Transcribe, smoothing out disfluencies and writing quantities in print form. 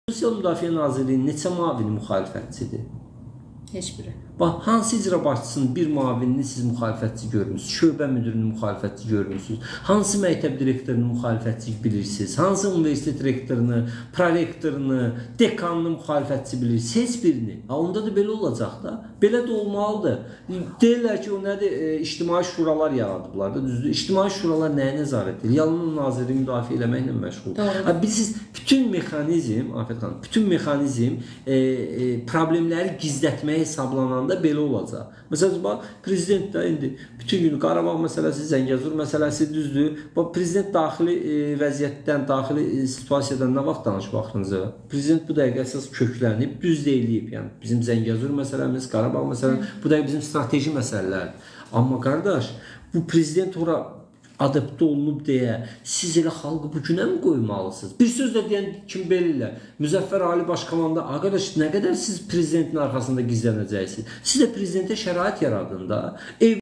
Rusiya Müdafiə Nazirliyinin neçə müavini müxalifətçidir? Heç biri. Bax, hansı icra başçısının bir müavinini siz müxalifətçi görmüsünüz? Şöbə müdürünü müxalifətçi görmüsünüz? Hansı məktəb direktorunu müxalifətçi bilirsiniz? Hansı universitet rektorunu, prorektorunu, dekanını müxalifətçi bilirsiniz? Heç birini. Onda da belə olacaq da. Belə də olmalıdır. Deyirlər ki, o nədir? İctimai şuralar yaradıblar da, düzdür. İctimai şuralar nəyə nəzarət edir? Yalnız naziri müdafiə eləməklə məşğuldur. Bilirsiniz, bütün mexanizm, Afət xanım, bütün mexanizm problemləri gizlətməyə hesablananda belə olacaq. Məsələn, bax, prezident də indi bütün gün Qarabağ məsələsi, Zəngəzur məsələsi düzdür. Bax, prezident daxili vəziyyətdən, daxili situasiyadan nə vaxt danışıb axırıncı? Prezident bu dəqiqə əsas köklənib, düz deyilib. Yəni, bizim Zəngəzur məsələmiz, Qarabağ məsələmiz, bu dəqiqə bizim strateji məsələlərdir. Amma qardaş, bu prezident ora adaptə olunub deyə siz elə xalqı bu günə mi qoymalısınız? Bir sözlə deyən kim belirlər? Müzəffər Ali Başkomanda, arkadaş, nə qədər siz prezidentin arxasında gizlənəcəksiniz? Siz də prezidentə şərait yaradın da.